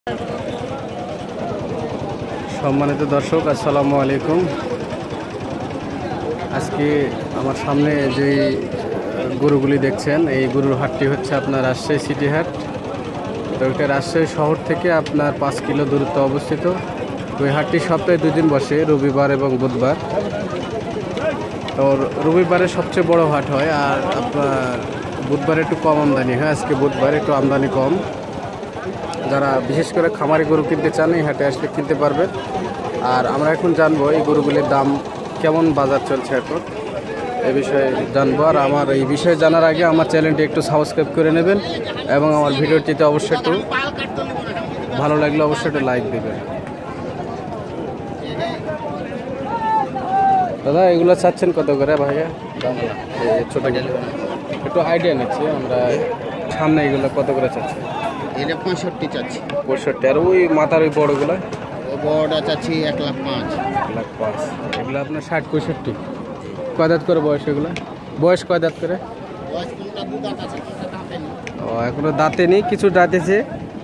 সম্মানিত দর্শক, আসসালামু আলাইকুম। আজকে আমার সামনে যে গরুগুলি দেখছেন, এই গরুর হাটটি হচ্ছে আপনার রাজশাহী সিটি হাট। তো এটা রাজশাহী শহর থেকে আপনার 5 কিলো দূরত্ব অবস্থিত। তো এই হাটটি সপ্তাহে 2 দিন বসে, রবিবার এবং বুধবার। তো রবিবারে সবচেয়ে বড় হাট হয়, আর আপনার বুধবারে একটু কম আমদানি হয়। আজকে বুধবার একটু আমদানি কম। যারা বিশেষ করে খামারি গরু কিনতে চান, এই হাটে আসলে কিনতে পারবেন। আর আমরা এখন জানবো এই গরুগুলির দাম কেমন, বাজার চলছে এখন, এই বিষয়ে জানবো। আর আমার এই বিষয়ে জানার আগে আমার চ্যানেলটি একটু সাবস্ক্রাইব করে নেবেন এবং আমার ভিডিওটিতে অবশ্যই একটু ভালো লাগলে অবশ্যই একটু লাইক দেবেন। দাদা, এগুলো চাচ্ছেন কত করে ভাইয়া? ছোটো একটু আইডিয়া নিচ্ছি আমরা, সামনে এগুলো কত করে চাচ্ছি? এটা 65 চাচ্ছি। 65। আর ওই মাথার ওই বড়গুলো? বড়টা চাচ্ছি 1,05,000। 1,05,000। এগুলো আপনার 60-65। কয় দাঁত করে বয়স এগুলো? বয়স কয় দাঁত করে? ও, এখনো দাঁতে নেই, কিছু দাঁতেছে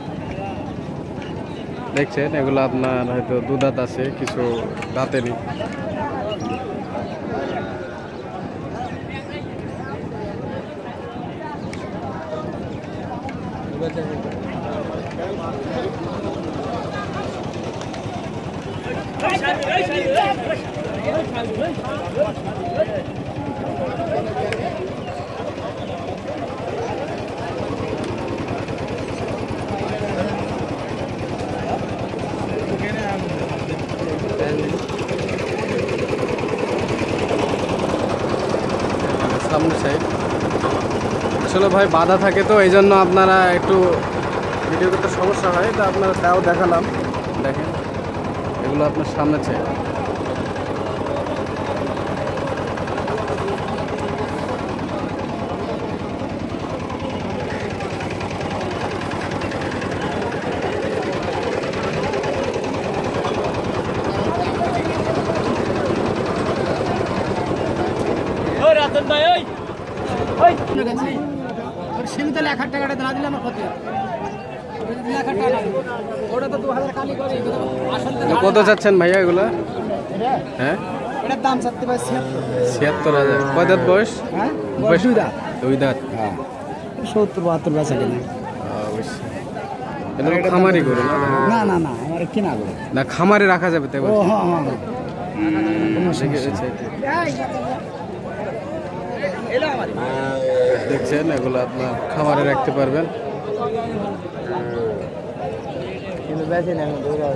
দেখছেন। এগুলো আপনার হয়তো 2 দাঁত আছে, কিছু দাঁতে নেই। সামনে সাইড আসলে ভাই বাধা থাকে, তো এই জন্য আপনারা একটু ভিডিও করতে সমস্যা হয়। তো আপনারা তাও দেখালাম, দেখেন এগুলো আপনার সামনে চাই। কত চাচ্ছেন ভাইয়া এগুলা? হ্যাঁ, এটার দাম চাচ্ছে ভাই 76,000। কয় দাঁত বয়স? হ্যাঁ, বয়স 2 দাঁত। 2 দাঁত। 70-72 বেচা কিনা। অবশ্যই। এটা খামারি গরু না? না না না, আমার কিনা গরু না, খামারে রাখা যাবে তাই ও। বলছি। হ্যাঁ হ্যাঁ, দেখছেন এগুলো আপনার খামারে রাখতে পারবেন। কিন্তু বেচে না এখন দৌড়া।